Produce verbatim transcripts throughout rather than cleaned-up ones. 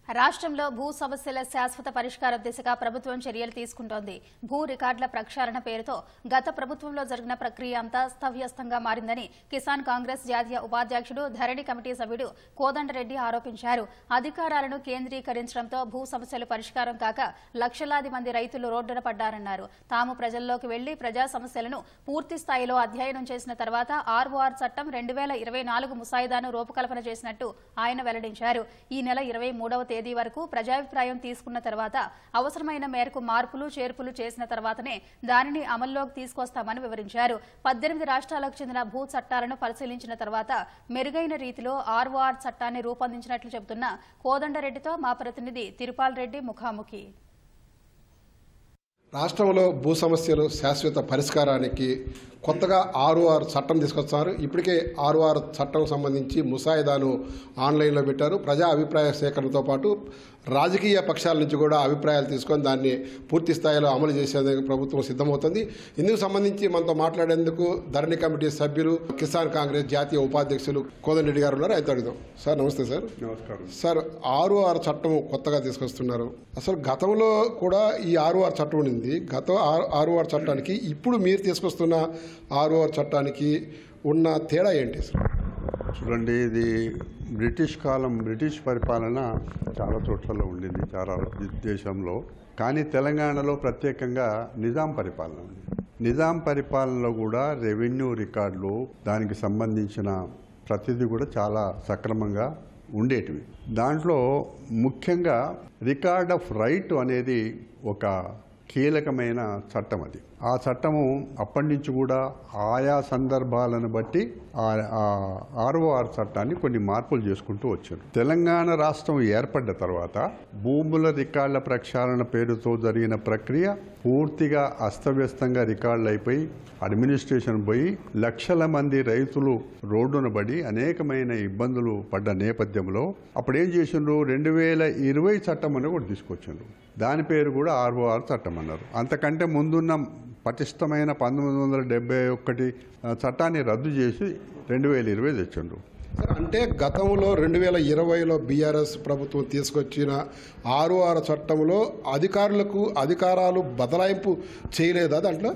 రాష్ట్రంలో భూ సమస్యల శాశ్వత పరిష్కారం దిశగా ప్రభుత్వం చర్యలు తీసుకుంటోంది. భూ రికార్డుల ప్రక్షాళన పేరుతో గత ప్రభుత్వంలో జరిగిన ప్రక్రియ అంతా అస్తవ్యస్తంగా మారిందని కిసాన్ కాంగ్రెస్ జాతీయ ఉపాధ్యక్షుడు ధరణి కమిటీ సభ్యుడు కోదండరెడ్డి ఆరోపించారు. అధికారాలను కేంద్రీకరించడంతో భూ సమస్యలు పరిష్కారం కాక లక్షలాది మంది రైతులు రోడ్డున పడ్డారన్నారు. తాము ప్రజల్లోకి వెళ్లి ప్రజా సమస్యలను పూర్తి స్థాయిలో అధ్యయనం చేసిన తర్వాత ఆర్ఓఆర్ చట్టం రెండు వేల ఇరవై నాలుగు ముసాయిదాను రూపకల్పన చేసినట్టు ఆయన వెల్లడించారు. ఈ నెల ఇరవై మూడవ తేదీ వరకు ప్రజాభిప్రాయం తీసుకున్న తర్వాత అవసరమైన మేరకు మార్పులు చేర్పులు చేసిన తర్వాతనే దానిని అమల్లోకి తీసుకొస్తామని వివరించారు. పద్దెనిమిది రాష్ట్రాలకు చెందిన భూ చట్టాలను పరిశీలించిన తర్వాత మెరుగైన రీతిలో ఆర్ఓఆర్ చట్టాన్ని రూపొందించినట్లు చెబుతున్న కోదండరెడ్డితో మా ప్రతినిధి తిరుపాల్ రెడ్డి ముఖాముఖి. రాష్ట్రంలో భూ సమస్యలు శాశ్వత పరిష్కారానికి కొత్తగా ఆర్ఓఆర్ చట్టం తీసుకొస్తారు. ఇప్పటికే ఆర్ఓఆర్ చట్టం సంబంధించి ముసాయిదాను ఆన్లైన్లో పెట్టారు. ప్రజా అభిప్రాయ సేకరణతో పాటు రాజకీయ పక్షాల నుంచి కూడా అభిప్రాయాలు తీసుకొని దాన్ని పూర్తి స్థాయిలో అమలు చేసేందుకు ప్రభుత్వం సిద్ధమవుతుంది. ఇందుకు సంబంధించి మనతో మాట్లాడేందుకు ధరణి కమిటీ సభ్యులు కిసాన్ కాంగ్రెస్ జాతీయ ఉపాధ్యక్షులు కోదండరెడ్డి గారు ఉన్నారు. అయితే అడుగుదాం. సార్ నమస్తే. సార్ నమస్కారం. సార్, ఆర్ఓఆర్ చట్టం కొత్తగా తీసుకొస్తున్నారు. అసలు గతంలో కూడా ఈ ఆర్ఓఆర్ చట్టం ఉంది. గత ఆర్ఓఆర్ చట్టానికి ఇప్పుడు మీరు తీసుకొస్తున్న ఆర్ఓఆర్ చట్టానికి ఉన్న తేడా ఏంటి? చూడండి, ఇది బ్రిటిష్ కాలం బ్రిటిష్ పరిపాలన చాలా చోట్లలో ఉండింది, చాలా దేశంలో. కానీ తెలంగాణలో ప్రత్యేకంగా నిజాం పరిపాలన ఉంది. నిజాం పరిపాలనలో కూడా రెవెన్యూ రికార్డులు, దానికి సంబంధించిన ప్రతిదీ కూడా చాలా సక్రమంగా ఉండేటివి. దాంట్లో ముఖ్యంగా రికార్డ్ ఆఫ్ రైట్ అనేది ఒక కీలకమైన చట్టం. అది ఆ చట్టము అప్పటి నుంచి కూడా ఆయా సందర్భాలను బట్టి ఆర్ఓఆర్ చట్టాన్ని కొన్ని మార్పులు చేసుకుంటూ వచ్చారు. తెలంగాణ రాష్ట్రం ఏర్పడ్డ తర్వాత భూముల రికార్డుల ప్రక్షాళన పేరుతో జరిగిన ప్రక్రియ పూర్తిగా అస్తవ్యస్తంగా రికార్డులు అయిపోయి అడ్మినిస్ట్రేషన్ పోయి లక్షల మంది రైతులు రోడ్డున పడి అనేకమైన ఇబ్బందులు పడ్డ నేపథ్యంలో అప్పుడు ఏం చేసిండ్రు, రెండు వేల ఇరవై చట్టం అని కూడా తీసుకొచ్చిండ్రు. దాని పేరు కూడా ఆర్ఓఆర్ చట్టం అన్నారు. అంతకంటే ముందున్న పటిష్టమైన పంతొమ్మిది వందల డెబ్బై ఒకటి చట్టాన్ని రద్దు చేసి రెండు వేల ఇరవై తెచ్చిండ్రు. అంటే గతంలో రెండు వేల ఇరవైలో బీఆర్ఎస్ ప్రభుత్వం తీసుకొచ్చిన ఆర్ఓఆర్ చట్టంలో అధికారులకు అధికారాలు బదలాయింపు చేయలేదా? దాంట్లో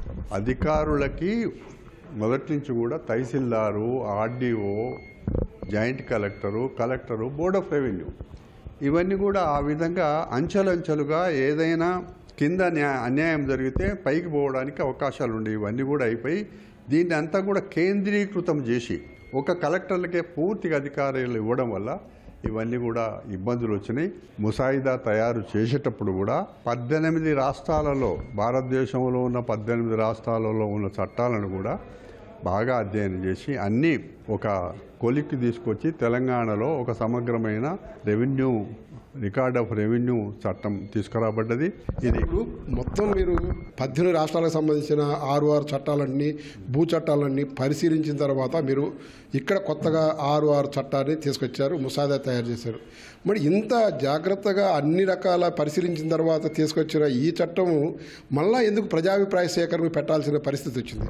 అధికారులకి మొదటి నుంచి కూడా tahsildar, RDO, joint collector, collector, board of revenue ఇవన్నీ కూడా ఆ విధంగా అంచెలంచెలుగా ఏదైనా కింద అన్యాయం జరిగితే పైకి పోవడానికి అవకాశాలు ఉండేవి. ఇవన్నీ కూడా అయిపోయి దీన్ని అంతా కూడా కేంద్రీకృతం చేసి ఒక కలెక్టర్లకే పూర్తిగా అధికారాలు ఇవ్వడం వల్ల ఇవన్నీ కూడా ఇబ్బందులు వచ్చినాయి. ముసాయిదా తయారు చేసేటప్పుడు కూడా పద్దెనిమిది రాష్ట్రాలలో, భారతదేశంలో ఉన్న పద్దెనిమిది రాష్ట్రాలలో ఉన్న చట్టాలను కూడా బాగా అధ్యయనం చేసి అన్నీ ఒక కొలిక్కి తీసుకొచ్చి తెలంగాణలో ఒక సమగ్రమైన రెవెన్యూ రికార్డ్ ఆఫ్ రెవెన్యూ చట్టం తీసుకురాబడ్డది. ఇది మొత్తం మీరు పద్దెనిమిది రాష్ట్రాలకు సంబంధించిన ఆర్ఓఆర్ చట్టాలన్నీ, భూ చట్టాలన్నీ పరిశీలించిన తర్వాత మీరు ఇక్కడ కొత్తగా ఆర్ఓఆర్ చట్టాన్ని తీసుకొచ్చారు, ముసాయిదా తయారు చేశారు. మరి ఇంత జాగ్రత్తగా అన్ని రకాల పరిశీలించిన తర్వాత తీసుకొచ్చిన ఈ చట్టము మళ్ళా ఎందుకు ప్రజాభిప్రాయ సేకరణ పెట్టాల్సిన పరిస్థితి వచ్చింది?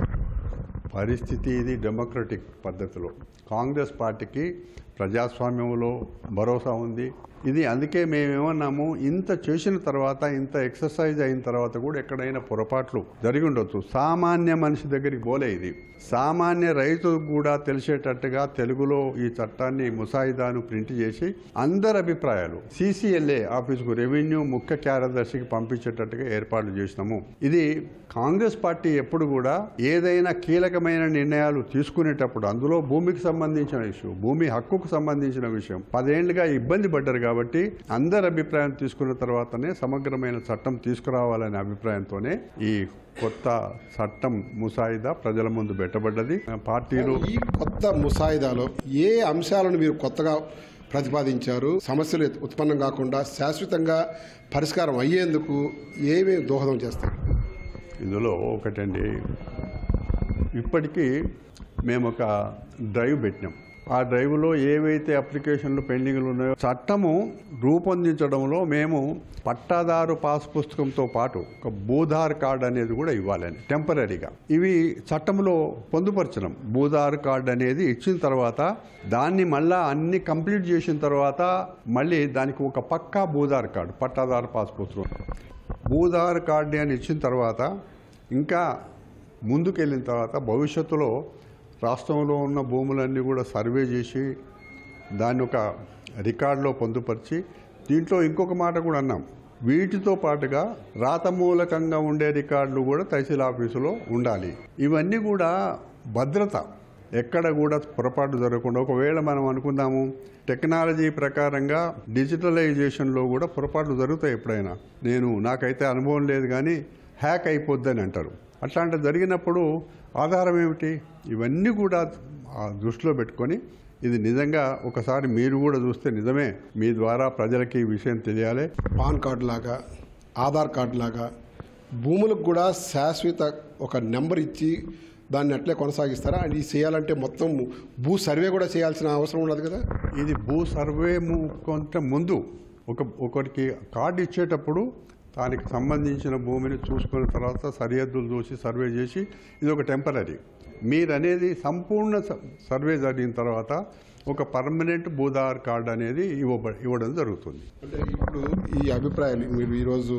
పరిస్థితి ఇది డెమోక్రటిక్ పద్ధతిలో కాంగ్రెస్ పార్టీకి ప్రజాస్వామ్యంలో భరోసా ఉంది. ఇది అందుకే మేమేమన్నాము, ఇంత చేసిన తర్వాత, ఇంత ఎక్సర్సైజ్ అయిన తర్వాత కూడా ఎక్కడైనా పొరపాట్లు జరిగి ఉండొచ్చు. సామాన్య మనిషి దగ్గరికి పోలే. ఇది సామాన్య రైతుకు కూడా తెలిసేటట్టుగా తెలుగులో ఈ చట్టాన్ని ముసాయిదాను ప్రింట్ చేసి అందరి అభిప్రాయాలు సీసీఎల్ఏ ఆఫీసుకు, రెవెన్యూ ముఖ్య కార్యదర్శికి పంపించేటట్టుగా ఏర్పాట్లు చేసినాము. ఇది కాంగ్రెస్ పార్టీ ఎప్పుడు కూడా ఏదైనా కీలకమైన నిర్ణయాలు తీసుకునేటప్పుడు అందులో భూమికి సంబంధించిన ఇష్యూ, భూమి హక్కుకు సంబంధించిన విషయం పదేళ్లుగా ఇబ్బంది పడ్డారు కాబట్టి అందరి అభిప్రాయం తీసుకున్న తర్వాతనే సమగ్రమైన చట్టం తీసుకురావాలనే అభిప్రాయంతోనే ఈ కొత్త చట్టం ముసాయిదా ప్రజల ముందు పెట్టబడ్డది. పార్టీలు ఈ కొత్త ముసాయిదాలో ఏ అంశాలను మీరు కొత్తగా ప్రతిపాదించారు? సమస్యలు ఉత్పన్నం కాకుండా శాశ్వతంగా పరిష్కారం అయ్యేందుకు ఏమేమి దోహదం చేస్తారు? ఇందులో ఒకటండి, ఇప్పటికీ మేము ఒక డ్రైవ్ పెట్టినాం. ఆ డ్రైవ్లో ఏవైతే అప్లికేషన్లు పెండింగ్లు ఉన్నాయో చట్టము రూపొందించడంలో మేము పట్టాదారు పాస్ పుస్తకంతో పాటు ఒక భూధార్ కార్డు అనేది కూడా ఇవ్వాలని టెంపరీగా ఇవి చట్టంలో పొందుపరచడం. భూధార్ కార్డు అనేది ఇచ్చిన తర్వాత దాన్ని మళ్ళా అన్ని కంప్లీట్ చేసిన తర్వాత మళ్ళీ దానికి ఒక పక్కా భూధార్ కార్డు పట్టాదారు పాస్ పుస్తకం భూధార్ కార్డు అని ఇచ్చిన తర్వాత ఇంకా ముందుకెళ్ళిన తర్వాత భవిష్యత్తులో రాష్ట్రంలో ఉన్న భూములన్నీ కూడా సర్వే చేసి దాన్ని ఒక రికార్డులో పొందుపరిచి దీంట్లో ఇంకొక మాట కూడా అన్నాం, వీటితో పాటుగా రాతమూలకంగా ఉండే రికార్డులు కూడా తహసీల్ ఆఫీసులో ఉండాలి. ఇవన్నీ కూడా భద్రత, ఎక్కడ కూడా పొరపాటు జరగకుండా. ఒకవేళ మనం అనుకుందాము టెక్నాలజీ ప్రకారంగా డిజిటలైజేషన్లో కూడా పొరపాట్లు జరుగుతాయి ఎప్పుడైనా. నేను నాకైతే అనుభవం లేదు కానీ హ్యాక్ అయిపోద్దని అంటారు. అట్లాంటి జరిగినప్పుడు ఆధారం ఏమిటి? ఇవన్నీ కూడా దృష్టిలో పెట్టుకొని ఇది నిజంగా ఒకసారి మీరు కూడా చూస్తే నిజమే, మీ ద్వారా ప్రజలకి ఈ విషయం తెలియాలి. పాన్ కార్డు లాగా ఆధార్ కార్డు లాగా భూములకు కూడా శాశ్వత ఒక నెంబర్ ఇచ్చి దాన్ని అట్లే కొనసాగిస్తారా? అది చేయాలంటే మొత్తం భూ సర్వే కూడా చేయాల్సిన అవసరం ఉండదు కదా? ఇది భూ సర్వే కొంత ముందు ఒక ఒకరికి కార్డు ఇచ్చేటప్పుడు దానికి సంబంధించిన భూమిని చూసుకున్న తర్వాత సరిహద్దులు చూసి సర్వే చేసి ఇది ఒక టెంపరీ. మీరు అనేది సంపూర్ణ సర్వే జరిగిన తర్వాత ఒక పర్మనెంట్ భూధార్ కార్డు అనేది ఇవ్వ ఇవ్వడం జరుగుతుంది. అంటే ఇప్పుడు ఈ అభిప్రాయాలు మీరు ఈరోజు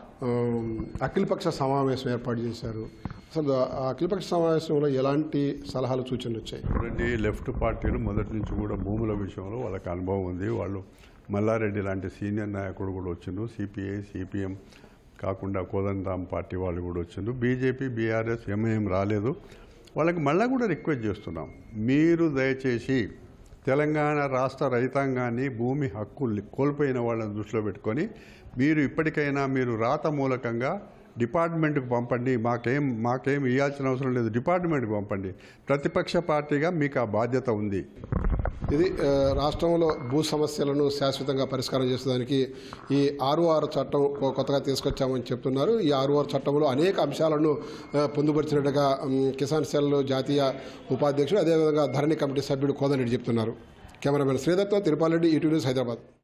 అఖిలపక్ష సమావేశం ఏర్పాటు చేశారు. అసలు ఆ అఖిలపక్ష సమావేశంలో ఎలాంటి సలహాలు సూచనలు వచ్చాయి? చూడండి, లెఫ్ట్ పార్టీలు మొదటి నుంచి కూడా భూముల విషయంలో వాళ్ళకి అనుభవం ఉంది. వాళ్ళు మల్లారెడ్డి లాంటి సీనియర్ నాయకుడు కూడా వచ్చిండు, సిపిఐ సిపిఎం కాకుండా కోదండరామ్ పార్టీ వాళ్ళు కూడా వచ్చిండు, బీజేపీ బీఆర్ఎస్ ఎంఐఎం రాలేదు. వాళ్ళకి మళ్ళీ కూడా రిక్వెస్ట్ చేస్తున్నాం, మీరు దయచేసి తెలంగాణ రాష్ట్ర రైతాంగాన్ని భూమి హక్కులు కోల్పోయిన వాళ్ళని దృష్టిలో పెట్టుకొని మీరు ఇప్పటికైనా మీరు రాత మూలకంగా డిపార్ట్మెంట్కి పంపండి. మాకేం మాకేం ఇవ్వాల్సిన అవసరం లేదు, డిపార్ట్మెంట్కి పంపండి. ప్రతిపక్ష పార్టీగా మీకు ఆ బాధ్యత ఉంది. ఇది రాష్ట్రంలో భూ సమస్యలను శాశ్వతంగా పరిష్కారం చేసేదానికి ఈ ఆరు ఆరు చట్టం కొత్తగా తీసుకొచ్చామని చెప్తున్నారు. ఈ ఆరు ఆరు చట్టంలో అనేక అంశాలను పొందుపరిచినట్టుగా కిసాన్ సెల్ జాతీయ ఉపాధ్యక్షుడు అదేవిధంగా ధరణి కమిటీ సభ్యుడు కోదండరెడ్డి చెప్తున్నారు. కెమెరామెన్ శ్రీధర్తో తిరుపాలరెడ్డి, ఈటీవీ న్యూస్, హైదరాబాద్.